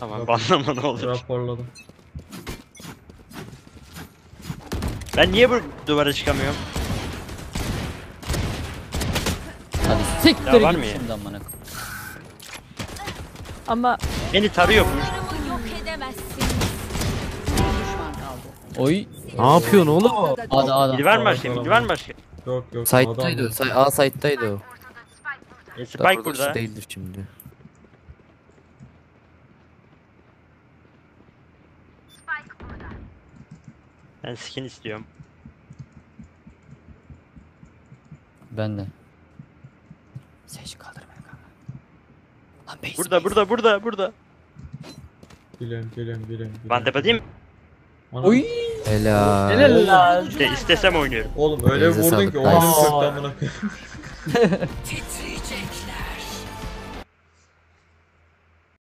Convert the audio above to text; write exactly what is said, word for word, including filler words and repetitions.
Tamam banlama ne olur. Raporladım. Ben niye bu duvara çıkamıyorum? Hadi siktir Ya var git mı ya? şimdi amına. Ama Beni tarıyor bu. Dostlarımı yok edemezsiniz. Düşman kaldı. Oy. Ne yapıyorsun oğlum? Hadi hadi. Midi var mı başka? Midi var mı başka? Yok yok. Site'daydı o. adam- Say- A site'daydı o. E, Spike Burası burada. değildir şimdi. Ben skin istiyorum. Ben de. Seç kaldırmaya kanka. Lan base. Burada burada burada burada. Geliyorum geliyorum geliyorum. Ben tepe değil mi? Ana- Oy. Helal. Helal lan. İşte istesem oynuyorum. Oğlum öyle Elinize vurdun sağlık, ki nice. oyunum çöktü amına koyayım. Titriyecekler.